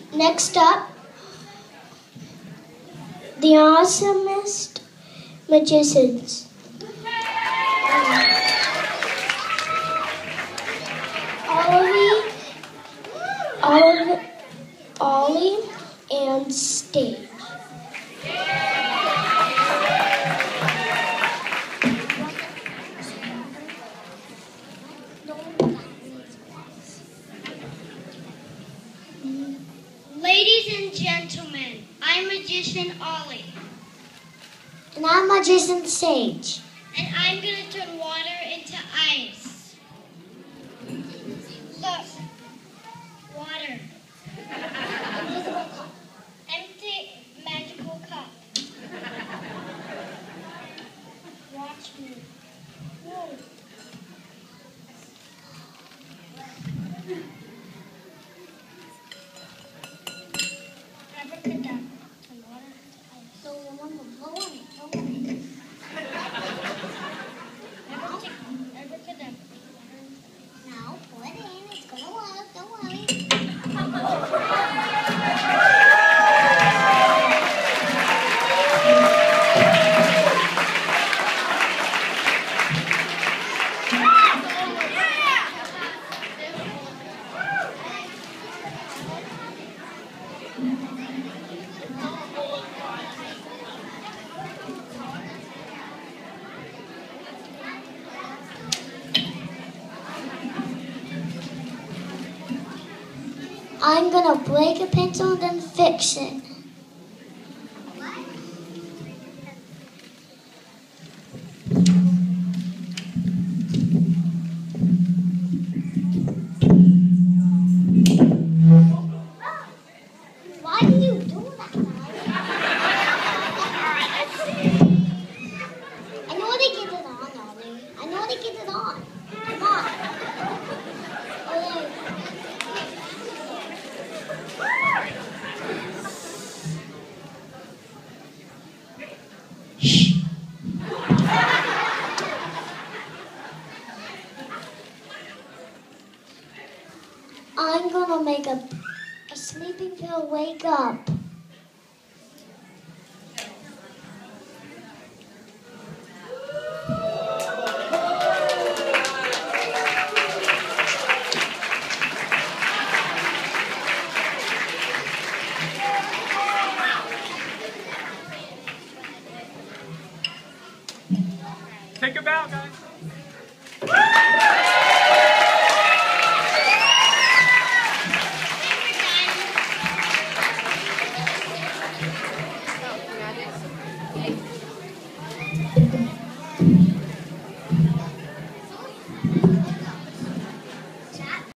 Next up, the awesomest magicians. Ollie and Stage. Ladies and gentlemen, I'm Magician Ollie. And I'm Magician Sage. And I'm going to turn water into ice. Look. Water. Invisible cup. Empty magical cup. Watch me. Whoa. Abracadabra. Turn water into ice. So remember, blow on it. Abracadabra. Now pour it in. It's gonna work. Don't worry. I'm gonna break a pencil and then fix it. Why do you do that? I know how to get it on, Ollie. I know how to get it on. Come on. Shh. I'm gonna make a sleeping pill wake up. Take a bow, guys. Thank you.